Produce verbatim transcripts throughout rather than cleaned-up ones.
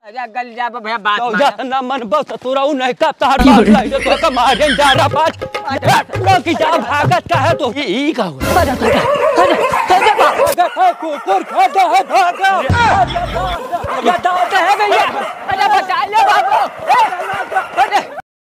अरे गल जा भैया बात तो जा ना मन बस तोरा उ नहीं का तार बात लाइए तो का मारे जा रहा पाँच लो की जा भागत का है तो ई का हुआ अरे अरे भागा कुकुर खाता है भागा या दांत है भैया अरे बचा लो बाबू अरे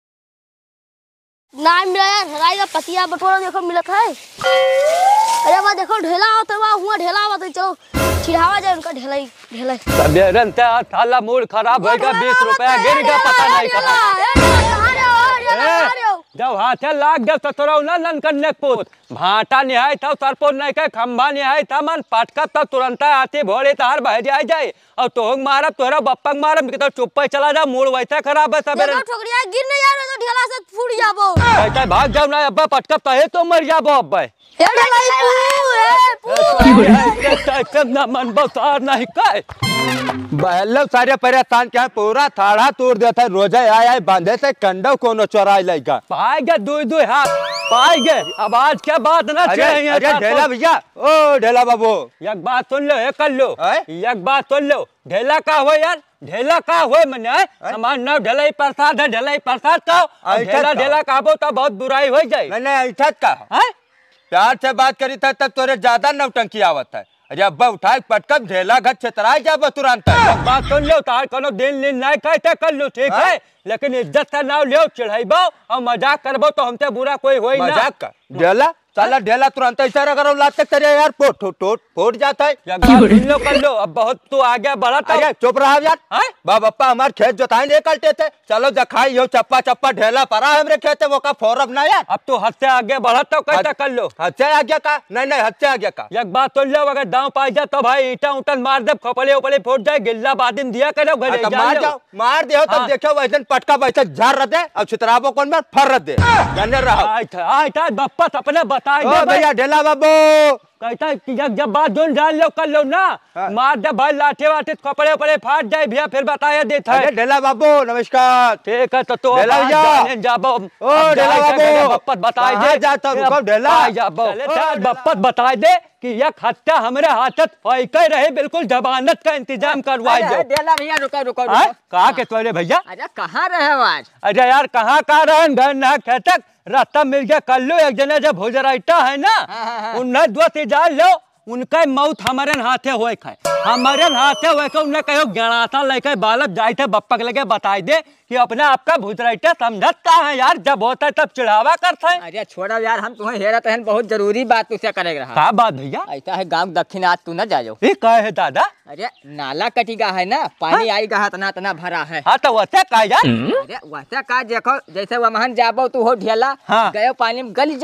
ना मिला यार राई का पतिया बटोरा देखो मिलत है। अरे वाह देखो ढेला होता हुआ हुआ ढेला हुआ तो चलो छिड़ावा जाए उनका ढेलाई ढेलाई सबेरन ते थाला मूड खराब होएगा बीस रुपया गिरेगा पता नहीं कहां जब हाथे लाग गया तो तोरा न लन करने पोत भाटा निहाय था सरपो नहीं के खंभा निहाय था मन पटका तो तुरंत आती भोले तार बह जाए जाए और तोहग मारब तोरा बप्पक मारब तो चुप पे चला जा मूड वैसे खराब है सबेरे ठोकरिया गिर नहीं यार तो ढेला से फूट जाबो कहता भाग जाओ ना अब्बा पटका तहे तो मर जाबो अब्बा ए ढेलाई पू ए ना मन बसार नहीं काय बहलो सारे परेशान क्या पूरा थाड़ा तोड़ देता है रोजा आए आए बांधे से कंडो कोनो चोराई लेगा पाए गए दुई दुई हाथ पाए गए अब आज क्या बात ना चाहिए अरे ढेला भैया ओ ढेला बाबू एक बात सुन लो एक कर लो एक बात सुन लो ढेला का हो यार ढेला का हो मने हमार नाम ढलाई प्रसाद है ढलाई प्रसाद का ढेला ढेला कहबो तो बहुत बुराई हो जाए नहीं नहीं ऐसा का है प्यार से बात करी था तब तोरे ज्यादा नौटंकी आवत है अरे अब्बा उठाए पटकम ढेला घर छतराए जाब तुरंत बात सुन लो तार कोनो दिन दिन नहीं कहते कर लो ठीक है लेकिन इज्जत का नाम लियो चढ़ाइबो और मजाक करबो तो हमसे बुरा कोई होई ना मजाक का ढेला साला ढेला तुरंत इशारा करो लाते तेरे यार पोट टोट फूट जाता है सुन लो कर लो अब बहुत तू आगे बढ़ा था चुप रहा यार बाप अप्पा हमारे खेत जोताई नहीं करते थे चलो जखाई यो चप्पा चप्पा ढेला परा हमरे खेते वो का फोरब ना यार अब तो हद से आगे बढ़ा तो कैसे कर लो हद से आगे का नहीं नहीं हद से आगे का एक बात सुन लो अगर दांव पाई जा तो भाई ईटा उठन मार दे खपले उपले फूट जाए गिल्ला बादिन दिया करो घरे मार जाओ मार दियो तब देखो वैसे पटका वैसे झाड़ रहे अब चितराबो कौन में फर दे जाने रहा आइटा बप्पा अपने बताए भैया ढेला बाबू कहता है कि जब बात जोन जान लो कर लो ना मार दे भाई लाठे वाठे कपड़े उपड़े फाट जाए भैया फिर बताया देता है ढेला बाबू नमस्कार ठीक है तो तो ढेला भैया जाबो ओ ढेला बाबू बप्पत बताई दे जाता रुको ढेला जाबो बप्पत बताई दे कि यह हत्या हमारे हाथत फैके रहे बिल्कुल जमानत का इंतजाम करवाई दो ढेला भैया रुको रुको कहां के तोरे भैया अरे कहां रहे हो आज अरे यार कहां का रहे घर ना खेतक रास्ता मिल गया कर लो एक जने जब भोजराइटा है ना उन्हें दो जा लो उनका मौत हमारे हाथे हुए खाए हमारे हाथे हुए के उन्हें कहो गणाता लेके बालक जाए थे बप्पक लगे बताई दे कि अपने आपका भूतराइटा समझता है यार जब होता है तब चिढ़ावा करता है अरे छोड़ो यार हम तुम्हें हेरा तो बहुत जरूरी बात तुझसे करेगा क्या बात भैया ऐसा है गांव दक्षिण आज तू न जाओ ये क्या है दादा अरे नाला कटिगा है ना पानी आई गा तना तना भरा है हाँ तो वैसे का यार अरे वैसे का देखो जैसे वहां जाबो तू हो ढेला गयो पानी में गल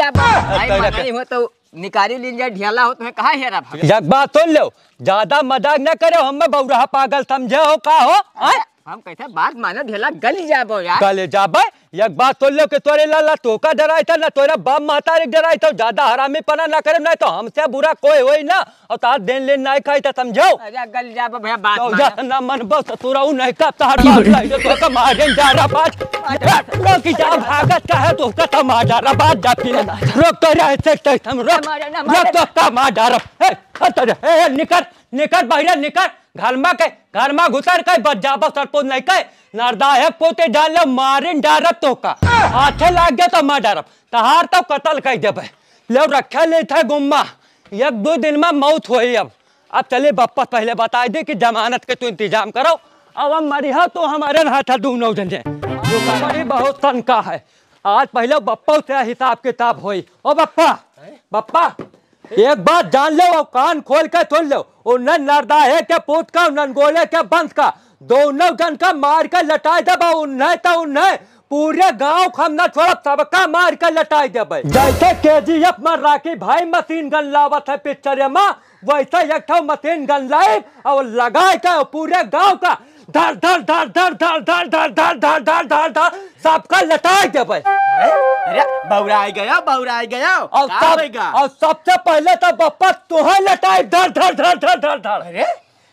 जाबो हो तो निकारी लीन जाए ढेला हो तुम्हें कहा हेरा भाई एक बात सुन लो ज्यादा मजाक न करो हमें बौरा पागल समझे हो का हो हम कहते बात मानो ढेला गल जाबो यार गले जाबे एक बात सुन लो कि तोरे लाला तोका डराई था ना तोरा बाप महतारी डराई था ज्यादा हरामी पना ना करे ना तो हमसे बुरा कोई होई ना और तार देन लेन नहीं खाई था समझो अरे गल जाबो भैया बात तो जा ना मन बस तोरा उ नहीं का तार बात लाई तो का मारे जा रहा पाँच लो की जा भागत का है तो का मार जा रहा बात जाती ना रोक तो रहे से हम रोक रोक तो का मार जा रहा है खतर है निकल निकल बाहर निकल घर में के घर में घुसर के बच जाबो सरपंच नहीं के नरदा है पोते डाल लो मारिन डारब तो का हाथे लाग गया तो मार डारब तहार तो कत्ल कर देबे लो रखे ले थे गुम्मा एक दो दिन में मौत होई अब अब चले बप्पा पहले बता दे कि जमानत के तू इंतजाम करो अब हम मरिया तो हमारे हाथ दोनों जने जो बहुत तनका है आज पहले बप्पा से हिसाब किताब होई ओ बप्पा बप्पा एक बात जान लो और कान खोल के सुन लो उन्हें नरदा है के पूत का ननगोले के बंस का दोनों जन का मार के लटाई दबा उन्हें तो उन्हें पूरे गांव हम न छोड़ सबका मार के लटाई देबे जैसे केजीएफ में राखी भाई मशीन गन लावत है पिक्चर में वैसे एक ठो मशीन गन लाई और लगा के पूरे गांव का धर धर धर धर धर धर धर धर धर धर धर धर सबका लटाई देबे अरे बौराई गया बौराई गया और सब और सबसे पहले तो बप्पा तुहे लटाई धर धर धर धर धर धर अरे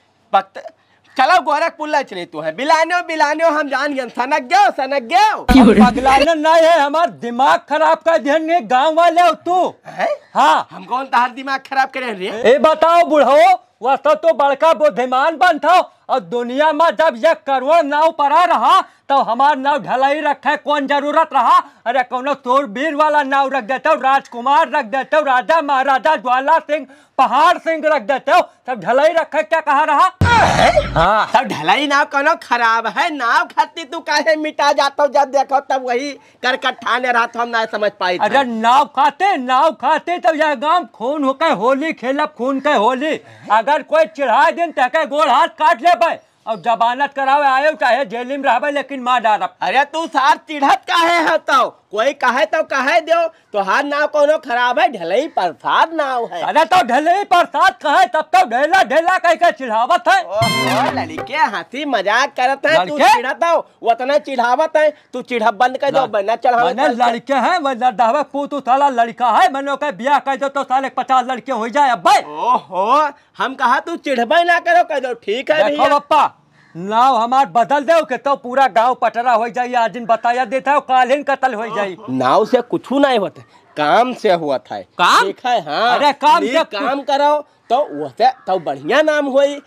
पत चलो गोरखपुर ला चले तू है बिलानो बिलानो हम जान गए सनक गयो सनक गयो पगलाना नहीं है हमारा दिमाग खराब कर दिए गांव वाले हो तू है हाँ हम कौन तार दिमाग खराब करे रे ए बताओ बुढ़ो वह तो बड़का बुद्धिमान बन था और दुनिया में जब ये करोड़ नाव पड़ा रहा तो हमार नाव ढलाई रखे कौन जरूरत रहा। अरे कौनो तोरबीर वाला नाव रख देते हो, राजकुमार रख देते हो, राजा महाराजा ज्वाला सिंह पहाड़ सिंह रख देते हो, तब ढलाई रखे क्या कहा रहा। हाँ तब ढलाई नाव कोनो खराब है, नाव खाती तू काहे मिटा जाता हो, जब देखो तब वही करकट ठाने रहा तो हम ना समझ पाई। अरे नाव खाते नाव खाते तो यह गांव खून होकर होली खेलब खून के होली। अगर कोई चिढ़ाए दिन तक गोड़ हाथ काट ले पाए और जमानत करावे आयो चाहे जेल में रहबे लेकिन मार डारब। अरे तू सार चिढ़त काहे है तो कोई कहे तो कहे दो तो हार नाव कोनो खराब है, ढलई प्रसाद नाव है। अरे तो ढलई प्रसाद कहे तब तो ढेला ढेला कह के चिढ़ावत है। ओहो लड़के हंसी मजाक करत है, तू चिढ़त हो उतना चिढ़ावत है, तू चिढ़ब बंद कर दो बना चढ़ा। मैंने लड़के हैं मैं लड़ावे पूतू साला लड़का है, मैंने कहा ब्याह कर दो तो साले पचास लड़के हो जाए। अब भाई ओहो हम कहा तू चिढ़बे ना करो कह दो ठीक है देखो पप्पा नाव हमार बदल दो के तो पूरा गांव पटरा हो जाए। आज दिन बताया देता है काल ही कत्ल हो जाए। नाव से कुछ नहीं होता, काम से हुआ था काम। देखा है हाँ अरे काम से काम करो तो वैसे तो बढ़िया नाम हुई।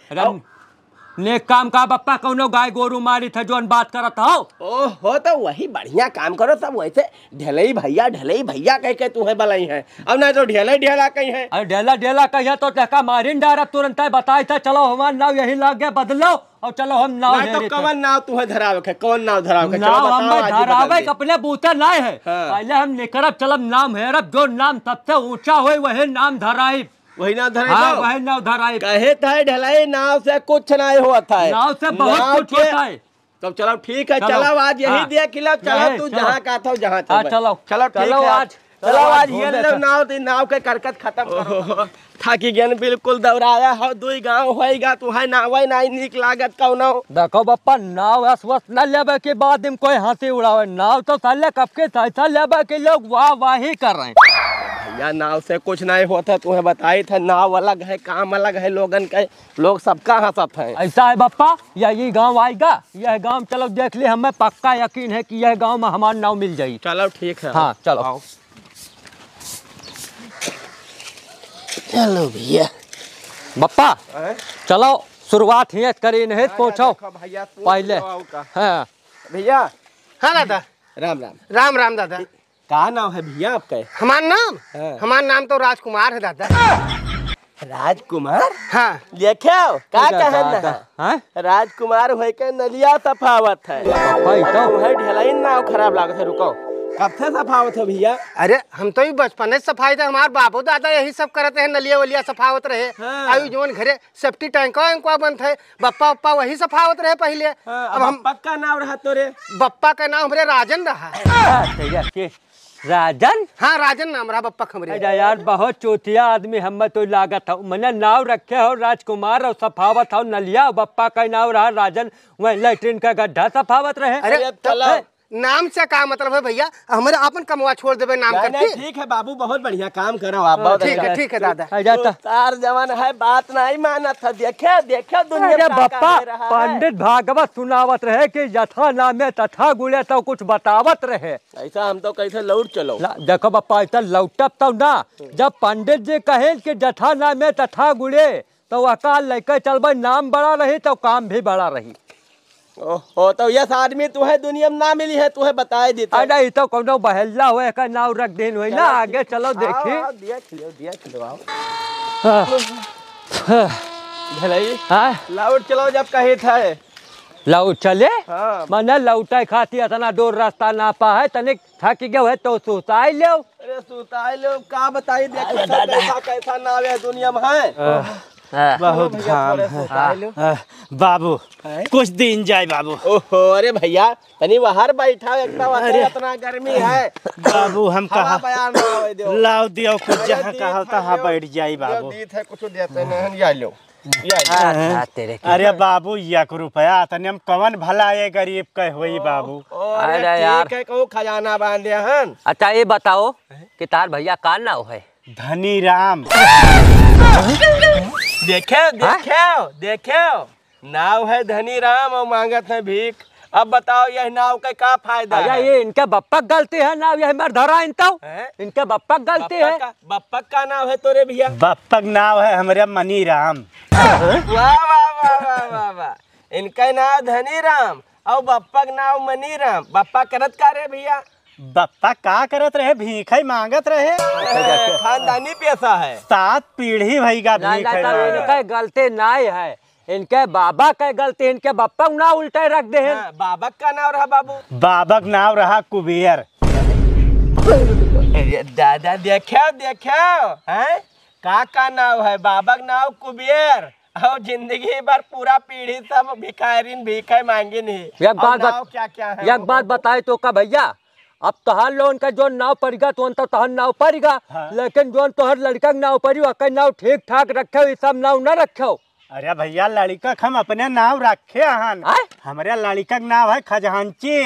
नेक काम का बप्पा कौनो गाय गोरू मारी था जो बात करत हो। ओहो तो वही बढ़िया काम करो सब वैसे ढलई भैया ढलई भैया कह के तुम्हें बलाई है, अब ना तो ढेला ढेला कहीं है। अरे ढेला ढेला कहिए तो टका मारिन डारा तुरंत बताए था चलो हमारा नाव यही लग गया बदलो और चलो हम नाव तो कौन नाव तुम्हें धरावे है, कौन नाव धरावे है? नाव हम धरावे अपने बूते नहीं है। पहले हम निकरब चलब नाम हेरब जो नाम सबसे ऊंचा हो वही नाम धराई वही नाव धराई। हाँ, वही नाव धराई कहे था ढलाई नाव से कुछ नहीं होता है, नाव से बहुत कुछ होता है। तो चलो ठीक है चलो आज यही देख लो, चलो तू जहाँ का था जहाँ था चलो चलो चलो आज चलो आज ये लो नाव दी नाव के करकट खत्म करो। थाकी ज्ञान बिल्कुल दौड़ाया हो दुई गांव होएगा तू है नावे नहीं निक लागत कौनो। देखो बप्पा नाव अस्वस्थ न लेबे के बाद में कोई हंसी उड़ावे, नाव तो साले कब के ऐसा लेबे के लोग वाह वाह ही कर रहे हैं। भैया नाव से कुछ नहीं होता, तुम्हें बताई था नाव अलग है काम अलग है, लोगन के लोग सबका हंसत है। ऐसा है बप्पा यही गांव आएगा, यह गांव चलो देख ले, हमें पक्का यकीन है कि यह गांव में हमारा नाव मिल जाएगी। चलो ठीक है हाँ चलो चलो भैया बप्पा चलो शुरुआत ही करी नहीं पहुँचो पहले। हाँ भैया। हाँ दादा राम राम राम राम दादा। क्या नाम है भैया आपका? हमारा नाम हाँ। हमारा नाम तो राजकुमार है दादा। राजकुमार? हाँ देखो क्या कहना है राजकुमार हो के नलिया सफावत है तो ढलाई नाव खराब लागत है। रुको कब से सफावत है भैया? अरे हम तो ही बचपन से सफाई थे, हमारे बाबू दादा यही सब करते हैं, नलिया वलिया सफावत रहे। हाँ। आयु जोन घरे सेफ्टी टैंका वैंका बंद है, बप्पा उप्पा वही सफावत रहे पहले। हाँ, अब हम पक्का नाम रहा तो रे बप्पा का नाम हमरे राजन रहा। राजन? हाँ राजन नाम रहा बप्पा हमरे। यार बहुत चौथिया आदमी हमें तो लागत हो, मैंने नाव रखे हो राजकुमार और सफावत हो नलिया, बप्पा का नाव रहा राजन, वह लेटरिन का गड्ढा सफावत रहे। अरे चलो नाम से क्या मतलब है भैया, हमारे अपन कमवा छोड़ देवे नाम करके। ठीक है बाबू बहुत बढ़िया काम करो आप, बहुत ठीक है ठीक है दादा। सार जवान है बात नहीं माना था, देखे देखे दुनिया बप्पा पंडित भागवत सुनावत रहे कि यथा नामे तथा गुड़े तो कुछ बतावत रहे। ऐसा हम तो कैसे लौट चलो। देखो बप्पा ऐसा लौटब तो ना, जब पंडित जी कहे कि यथा नामे तथा गुड़े तो अकाल लेकर चलबे, नाम बड़ा रही तो काम भी बड़ा रही। ओहो तो यस आदमी तुम्हें दुनिया में ना मिली है, तुम्हें बताए देता। अरे तो कोनो बहल्ला हुए का नाव रख देन हुई ना, आगे चलो देखिए। देख लो देख लो आओ हाँ भलाई हाँ लौट चलो जब कहे था लौट चले। हाँ। मैंने लौटा खाती इतना दूर रास्ता ना पा है, तनिक थक गए है तो सुताई लो। अरे सुताई लो का बताई देखो कैसा कैसा नाव है दुनिया में है। बहुत घाम है बाबू, कुछ दिन जाए बाबू। ओहो अरे भैया तनी बाहर बैठा एकदम, इतना गर्मी है बाबू हम कहा बयान लाओ दियो कुछ जहाँ कहा तहाँ बैठ जाए बाबू। कुछ देते नहीं या लो अरे बाबू एक रुपया तने हम कवन भला ये गरीब के होई बाबू। अरे यार को खजाना बांधे हन। अच्छा ये बताओ कि तार भैया का नाव है? धनी राम। देखे देखे देखे नाव है धनी राम और मांगत है भीख। अब बताओ यह नाव का क्या फायदा है? ये इनके बप्पा गलती है नाव यही मर धरा इन तो इनके बप्पा गलती है। बप्पक का नाव है तोरे भैया? बप्पक नाव है हमारे मनी राम। वाह वाह वाह वाह वाह वाह इनका नाम धनी राम और बप्पा का नाम मनी राम। बप्पा करत का रे भैया? बप्पा का करत रहे? भीख ही मांगत रहे। खानदानी पैसा है, सात पीढ़ी भईगा भीख इनका गलती नहीं है, इनके बाबा का गलती, इनके बप्पा ना उल्टे रख दे। हाँ, बाबा का नाम रहा बाबू? बाबा का नाम रहा कुबेर। दादा देखो देखो हैं का का नाम है? बाबा का नाम कुबेर और जिंदगी भर पूरा पीढ़ी सब भिखारीन भीखे मांगे नहीं। एक बात बत... क्या क्या है? एक बात बताए तो का भैया, अब तोहर लोन का जो नाव पड़ेगा तो तो तोहर नाव पड़ेगा। हाँ। लेकिन जो तोहर लड़का नाव पड़ी वह नाव ठीक ठाक रखे, ये सब नाव न रखो। अरे भैया लड़का हम अपने नाव रखे हन। हमारे लड़का का नाम है खजांची।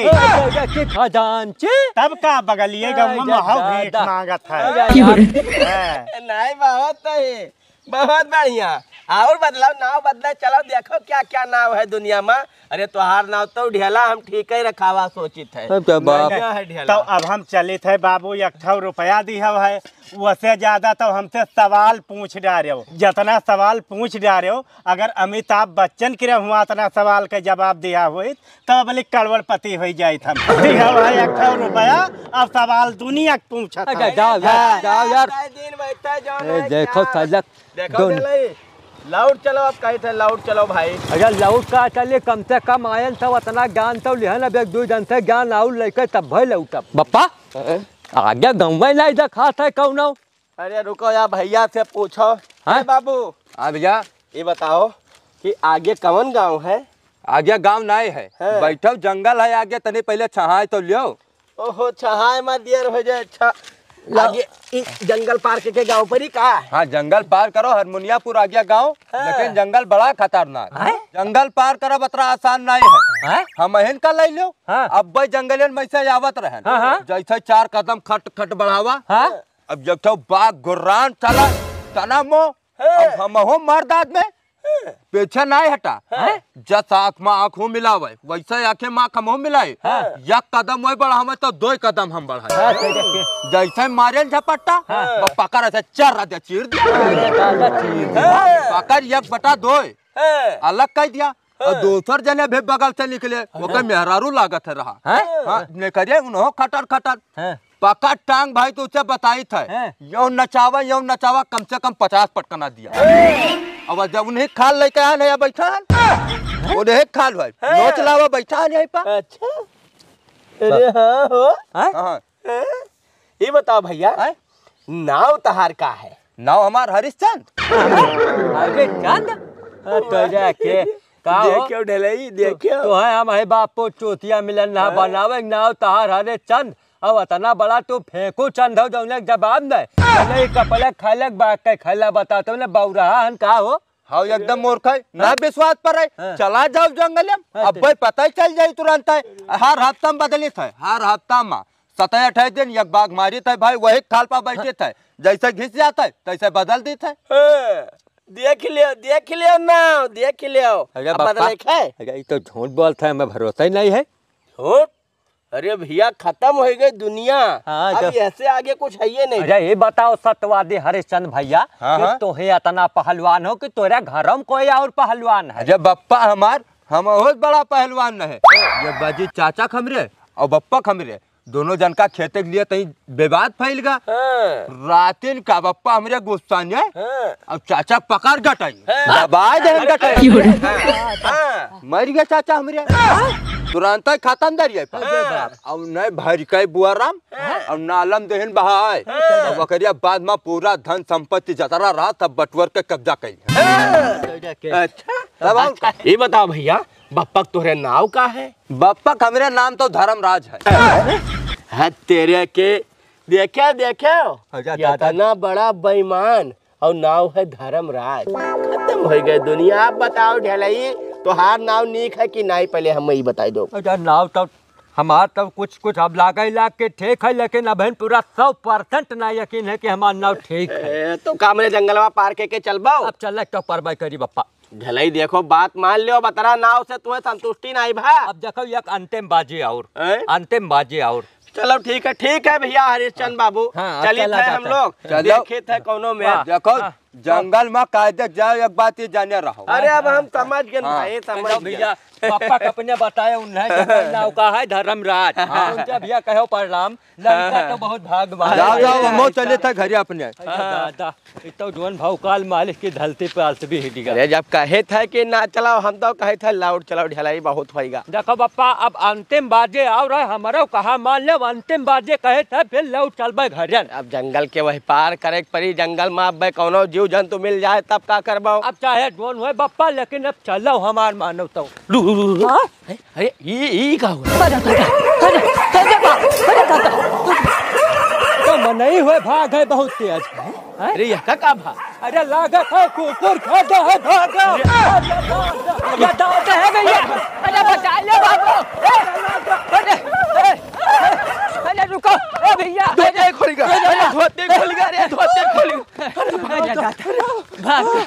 खजांची तब का बगलिए गाँव में भीख मांगत है। नहीं बहुत है, बहुत बढ़िया। और बदलाव नाव बदला, चलो देखो क्या क्या नाव है दुनिया में। अरे तुहार नाव तो ढेला हम ठीक ही रखावा सोचित है। तो अब हम चलित है बाबू, एक ठो रुपया दिया है, उससे ज्यादा तो हमसे सवाल पूछ डारे हो। जितना सवाल पूछ डारे हो, अगर अमिताभ बच्चन के हुआ इतना सवाल के जवाब दिया हुई तो बोले करोड़पति हो जाये। एक ठो रुपया अब सवाल दुनिया पूछा। जाओ यार, जाओ यार। देखो देखो लाउड चलो, अब कही थे लाउड चलो भाई। अगर लाउड का चलिए कम से कम आयन सब इतना ज्ञान तो लिहन, अब एक दो जन से ज्ञान आउट लेकर तब भाई लौट। बप्पा आगे गाँव नहीं देखा था कौन? अरे रुको यार, भैया से पूछो। है बाबू? हाँ भैया, ये बताओ कि आगे कौन गांव है? आगे गांव नहीं है, है। बैठो जंगल है आगे, तनी पहले छहाए तो लियो। ओहो छहाए मत देर हो जाए। अच्छा आगे जंगल पार के गांव पर ही कहा? हाँ जंगल पार करो, हरमुनियापुर आ गया गाँव। लेकिन जंगल बड़ा खतरनाक है। जंगल पार करो बतरा आसान नहीं है। हम अहन का ले लो। हाँ। अब भाई जंगल में से आवत रहे। हाँ। जैसे चार कदम खट खट बढ़ावा। हाँ। अब जब तो बाघ गुर्रान चला तना मो, अब हम हो मर्दाद में पीछे नहीं हटा। जस आँख में आँख हो मिलावे वैसे आँखें में आँख हम मिलाए। एक कदम वही बढ़ावे तो दो कदम हम बढ़ाए। जैसे मारे झपट्टा पकड़ ऐसे चर दिया, चीर दिया, पकड़ एक बटा दो अलग कर दिया। और दूसर जने भी बगल से निकले, वो मेहरारू लागत है रहा। हाँ करिए उन्हों खटर खटर पका टांग भाई तो उसे बताई था यो नचावा यो नचावा कम से कम पचास पटकना दिया। अब जब उन्हें खाल लेके आए नहीं बैठा है, उन्हें खाल भाई नोच लावा बैठा है यहीं पर। अच्छा अरे हाँ हो। हाँ ये बताओ भैया, नाव तहार का है? नाव हमार हरिश्चंद। हरिश्चंद तो जाके देखियो ढलई देखियो तो है हम है बापो चोतिया मिलन ना बनावे नाव तहार हरिश्चंद। अब इतना बड़ा तो फेंको चंद हो जाऊँ जवाब नहीं कपड़े खाले बाग के खाला बताते हो बौराहा हन का हो। हाँ एकदम मूर्ख है ना विश्वास पर है। चला जाओ जंगल में, अब भाई पता ही चल जाये तुरंत है। हर हफ्ता में बदली थे, हर हफ्ता में सतह अठाईस दिन एक बाघ मारी थे भाई, वही खाल पर बैठे थे, जैसे घिस जाता है तैसे बदल दी थे। देख लियो देख लियो ना देख लियो तो झूठ बोलता है, मैं भरोसा ही नहीं है। झूठ? अरे भैया खत्म हो गई दुनिया। हाँ, अब ऐसे आगे कुछ है ये नहीं। अरे ये बताओ सत्यवादी हरिश्चंद भैया, हाँ, तो है इतना पहलवान हो कि तोरा घर में कोई और पहलवान है? जब बप्पा हमार हम बहुत बड़ा पहलवान है। ये बाजी चाचा खमरे और बप्पा खमरे दोनों जन का खेते के लिए तही विवाद फैल गया। हाँ। रातिन का बप्पा हमरे गुस्सा ने हाँ। अब चाचा पकड़ गटाई मर गया चाचा हमरे। तुरंत खत्म दरिया अब न भर के बुआराम और नालम देहन बहाय बकरिया बाद में पूरा धन संपत्ति जतरा रहा तब बटवर के कब्जा कर। अच्छा ये बताओ भैया, बप्पक तोहरे नाव का है? बप्पक हमारे नाम तो धर्मराज है। है तेरे के देखा देखा इतना बड़ा बेईमान और नाव है धर्मराज। खत्म हो गए दुनिया। आप बताओ ढलई तोहार नाव नीक है कि नहीं, पहले हम ही बताई दो। नाव तो हमार तो कुछ कुछ अब लागा लाग के ठीक है, लेकिन अब पूरा सौ परसेंट ना यकीन है कि हमारा नाव ठीक है। तो कामरे जंगलवा पार के चल बाओ। अब चल तो परवाई करी बप्पा। ढलई देखो बात मान लियो, बतरा नाव से तुम्हें संतुष्टि नहीं भा। अब देखो एक अंतिम बाजी और अंतिम बाजी और चलो ठीक है ठीक है भैया हरिश्चंद बाबू। हाँ, चलिए थे हम लोग देखे थे कोनो में। देखो जंगल में कायदे जाओ एक बात ये जाने रहो। अरे अब हम समझ गए हाँ। भाई, समझ गए भैया पापा अपने बताए उन्हें जंगल नाव का है धर्मराज। उनके भैया कहो प्रणाम, लड़का तो बहुत भाग्यवान। जाओ जाओ मो चले थे घरे अपने। दादा तो जोन भाव काल मालिक की धलती पे आलस भी हिट गया। अरे जब कहे थे कि ना चलाओ, हम तो कहे थे लाउड चलाओ, ढलाई बहुत होएगा। देखो पप्पा अब अंतिम बाजे आओ रहे हमारा कहा मान ले, अंतिम बाजे कहे थे फिर लौट चलबे घरे। अब जंगल के वही पार करे परी, जंगल में अब कोनो जीव जंतु मिल जाए तब का करबाओ। अब चाहे जोन हो बप्पा, लेकिन अब चलो हमार मानव तो। अरे ये ये का हुआ? तो मनई हुए भाग है बहुत तेज। अरे यह का का भाग? अरे लागत है कुकुर खाता है भागा। ये दौड़ते हैं भैया, अरे बचा लो बाबू। अरे अरे रुको ए भैया, धोते खुल गया, अरे धोते खुल गया, अरे धोते खुल गया। भाग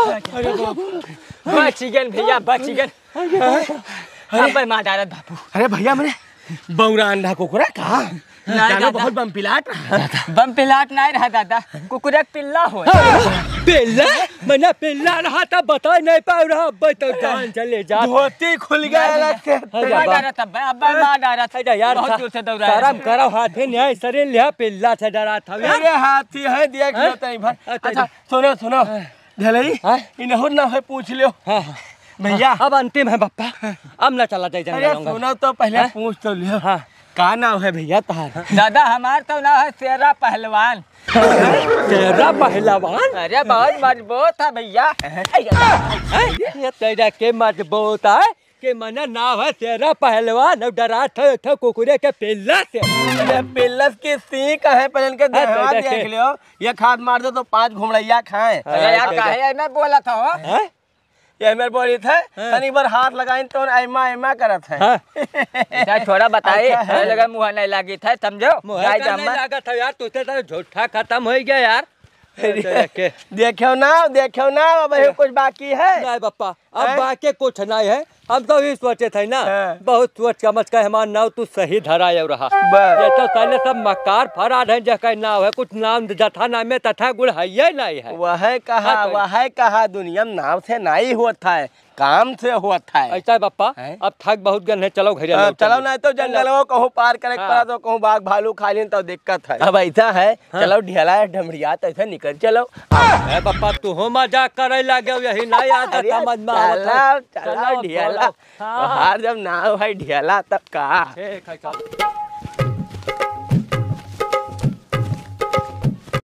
बच गए भैया, बच गए। अब मार डाला बाबू। अरे भैया मैंने बौरा अंडा कुकुरा कहा जानो बहुत बम पिलाट रहा। बम पिलाट नहीं रहा दादा, कुकुरा पिल्ला हो। पिल्ला मैंने पिल्ला रहा था, बता नहीं पा रहा। तो जान चले जा, धोती खुल गया अलग से। मार डाला था भाई, अब मार डाला था यार। बहुत दूर से दौड़ा है। शर्म करो, हाथे न्याय शरीर लिया, पिल्ला से डरा था। अरे हाथी है, देख लो तई भर। अच्छा सुनो सुनो ढलई, इन्हों ना है पूछ लो भैया। अब अंतिम है बप्पा, अब ना चला जाए अरे जंगल। सुनो तो पहले पूछ तो लियो। हाँ का नाम है भैया तुम्हारा? दादा हमार तो ना है शेरा पहलवान। तेरा पहलवान? अरे बहुत मजबूत है भैया। ये तेरा के मजबूत है कि मना नाम है तेरा पहलवान। अब डरा थे, थे कुकुरे के पिल्ला से। अरे पिल्लस की सीख है, पहले इनके देहवा देख लियो। ये खाद मार दो तो पांच घुमड़ैया खाएं। अरे यार काहे मैं बोला था हो? ये मेरे बोली थे तनी बार हाथ लगाई तो ऐमा ऐमा करत है। यार थोड़ा बताइए, अच्छा लगा मुँह नहीं लगी था, समझो। मुँह का नहीं लगा था यार, तुझे तो झूठा खत्म हो गया यार। देखो ना देखो ना, अब कुछ बाकी है नहीं बप्पा, अब बाकी कुछ नहीं है। हम तो ये सोचे थे ना, बहुत सोच समझ कर हमारा नाव तू सही धरा रहा। ये तो पहले सब मकार फराड है, जगह नाव है कुछ नाम जथा नाम में तथा गुड़ है ये नहीं है। वह कहा वह कहा दुनिया में नाव से नहीं होता है, काम से होता है। ऐसा है बप्पा, अब थक बहुत गन है, चलो घर चलो नहीं तो जंगल हो कहूँ पार करे पड़ा तो कहूँ बाघ भालू खा लें तो दिक्कत है। अब ऐसा है चलो ढेला ढमड़िया तो ऐसा निकल चलो। बप्पा तू हो मजाक करे लगे, यही नहीं आता समझ में। चलो चलो ढेला, हार जब नाव है ढेला तब का। ठीक है।